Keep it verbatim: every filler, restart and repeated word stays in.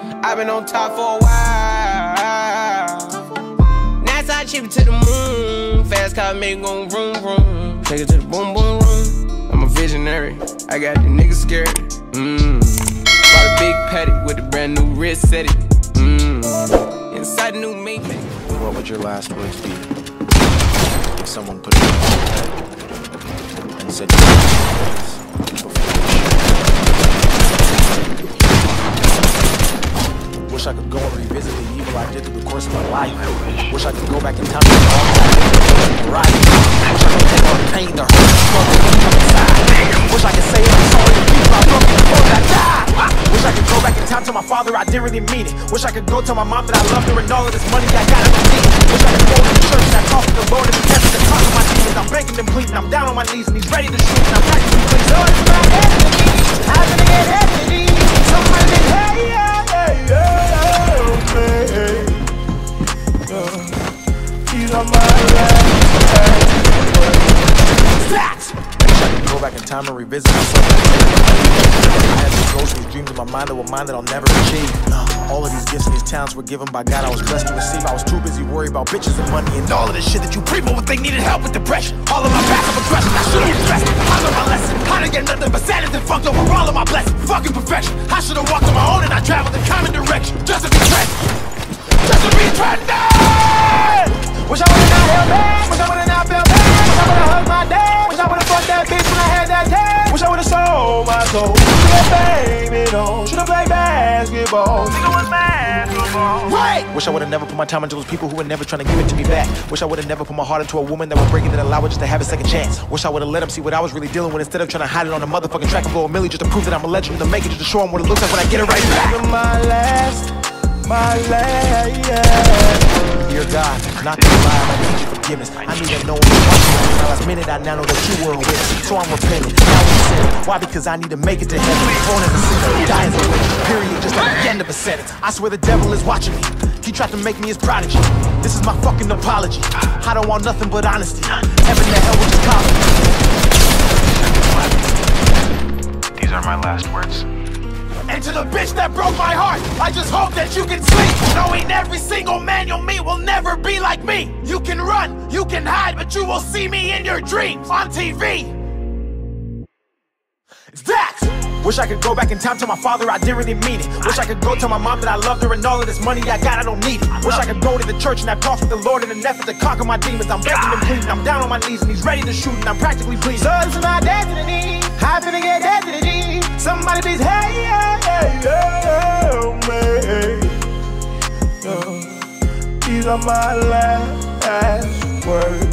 I've been on top for a while. NASA chip it to the moon. Fast car make it go vroom vroom. Take it to the boom boom room. I'm a visionary. I got the niggas scared. Mmm. Bought a big patty with a brand new wrist set it. Mmm. Inside the new Maybach. What would your last words be if someone put it in your head and said you wish I could go and revisit the evil I did through the course of my life. Wish I could go back in time to all that right. Wish I could take all the pain, the hurt, the struggle, the come inside. Wish I could say every song in the people I love before I die. Wish I could go back in time to my father, I didn't really mean it. Wish I could go tell my mom that I loved her and all of this money I got in my teeth. Wish I could go to the church and I talk to the Lord and the heaven and talk to my demons. I'm begging and pleading, I'm down on my knees and he's ready to shoot and I'm practically pleased. So it's my enemy, I'm gonna get enemy. Somebody say, hey, yeah, yeah, yeah, okay. These are my last words. Wish I could go back in time and revisit myself. I had these goals, these dreams in my mind that were mine that I'll never achieve. All of these gifts and these talents were given by God, I was blessed to receive. I was too busy worried about bitches and money and all of this shit that you people would think needed help with depression. All of my passive aggression, I should've addressed. I learned my lesson, I didn't get nothing but sadness and fucked over all of my blessings. Fucking perfection, I should've walked on my own and I traveled in common direction. Just to be trapped, just to be trapped. Wish I would've not held back, wish I would've not felt bad. Wish I would've hugged my dad, wish I would've fucked that bitch when I had that tag. Wish I would've sold my soul, should've baby on, should've played basketball. Nigga was basketball. Right! Wish I would've never put my time into those people who were never trying to give it to me back. Wish I would've never put my heart into a woman that would break it and allow it just to have a second chance. Wish I would've let them see what I was really dealing with instead of trying to hide it on a motherfucking track and blow a milli just to prove that I'm a legend and to make it just to show them what it looks like when I get it right back. My last, my last, yeah. Dear God, not to lie, I need your forgiveness. I need to know in my last minute I now know that you were a witness. So I'm repenting, now I'm sinning. Why? Because I need to make it to heaven. Born as a sinner, die as a winner. Period, just like the end of a sentence. I swear the devil is watching me. He tried to make me his prodigy. This is my fucking apology. I don't want nothing but honesty. Heaven to hell with just college. These are my last words. And to the bitch that broke my heart, I just hope that you can sleep, knowing every single man you'll meet will never be like me. You can run, you can hide, but you will see me in your dreams on T V. It's that! Wish I could go back in time to my father, I didn't really mean it. Wish I could go tell my mom that I loved her and all of this money I got, I don't need it. Wish I could go to the church and have talks with the Lord in an effort to conquer my demons. I'm begging and pleading, I'm down on my knees and he's ready to shoot and I'm practically pleased. So it's my destiny, I'm finna get destiny. Somebody please, hey, yeah, yeah, yeah, yeah, yeah. These are my last words.